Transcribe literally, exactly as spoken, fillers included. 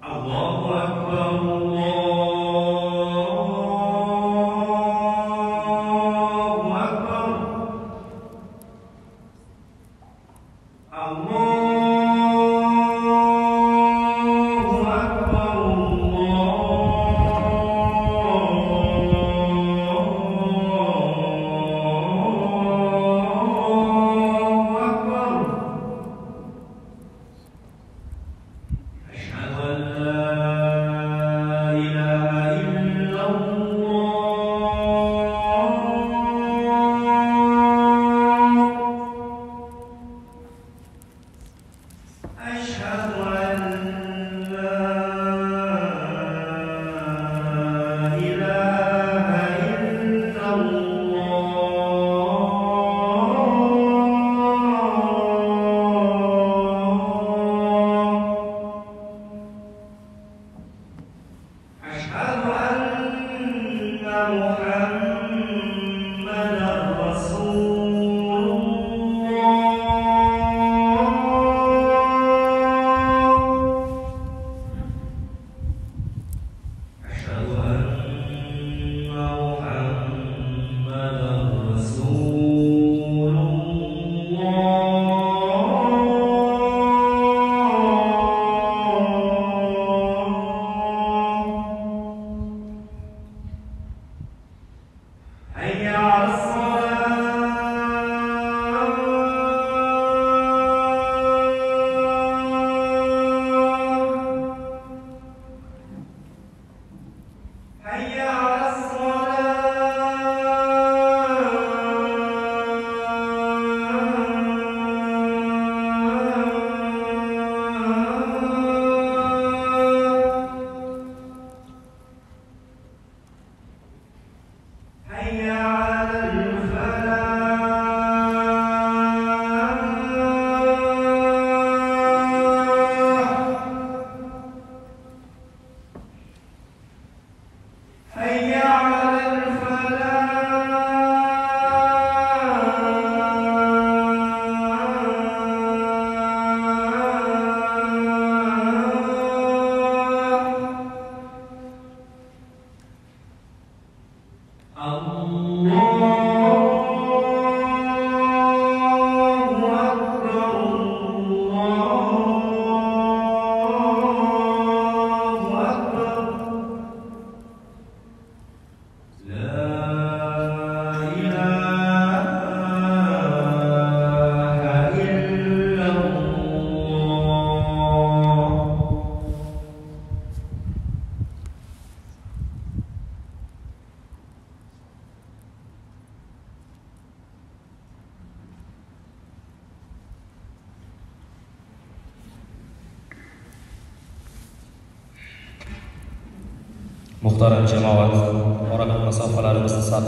الله أكبر الله أكبر الله أكبر الله أكبر. أشهد أن لا إله إلا الله. أشهد أن لا إله إلا الله. أشهد أن محمدًا رسول الله. أشهد أن محمدًا رسول الله. حي على الصلاة. حي على الصلاة. حي على الفلاح. حي على الفلاح. الله أكبر الله أكبر. لا إله إلا الله. Muhtaram jamoat, Qoraqalpog'iston fuqarolari